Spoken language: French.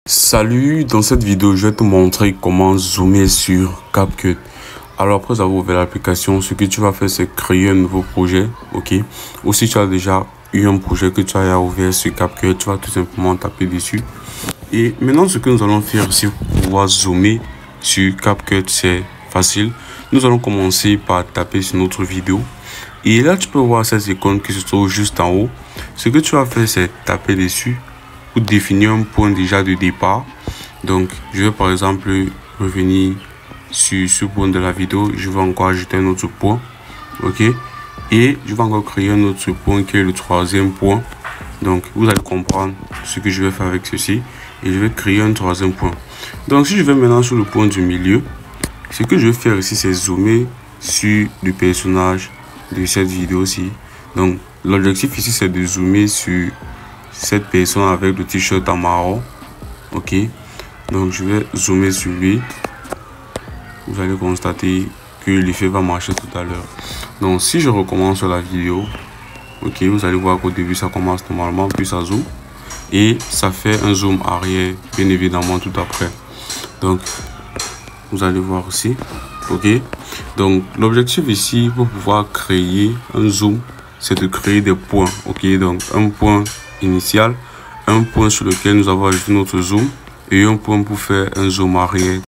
Salut, dans cette vidéo, je vais te montrer comment zoomer sur CapCut. Alors après avoir ouvert l'application, ce que tu vas faire, c'est créer un nouveau projet, ok? Ou si tu as déjà eu un projet que tu as ouvert sur CapCut, tu vas tout simplement taper dessus. Et maintenant, ce que nous allons faire ici pour pouvoir zoomer sur CapCut, c'est facile. Nous allons commencer par taper sur notre vidéo. Et là, tu peux voir cette icône qui se trouve juste en haut. Ce que tu vas faire, c'est taper dessus pour définir un point déjà de départ. Donc, je vais par exemple revenir sur ce point de la vidéo. Je vais encore ajouter un autre point. Ok. Et je vais encore créer un autre point qui est le troisième point. Donc, vous allez comprendre ce que je vais faire avec ceci. Et je vais créer un troisième point. Donc, si je vais maintenant sur le point du milieu, ce que je vais faire ici, c'est zoomer sur le personnage de cette vidéo-ci. Donc, l'objectif ici, c'est de zoomer sur cette personne avec le t-shirt en marron. Ok. Donc, je vais zoomer sur lui. Vous allez constater que l'effet va marcher tout à l'heure. Donc, si je recommence sur la vidéo, ok, vous allez voir qu'au début, ça commence normalement, puis ça zoome. Et ça fait un zoom arrière, bien évidemment, tout après. Donc, vous allez voir aussi. Ok. Donc, l'objectif ici, pour pouvoir créer un zoom, c'est de créer des points. Ok. Donc, un point initial, un point sur lequel nous avons ajouté notre zoom et un point pour faire un zoom arrière.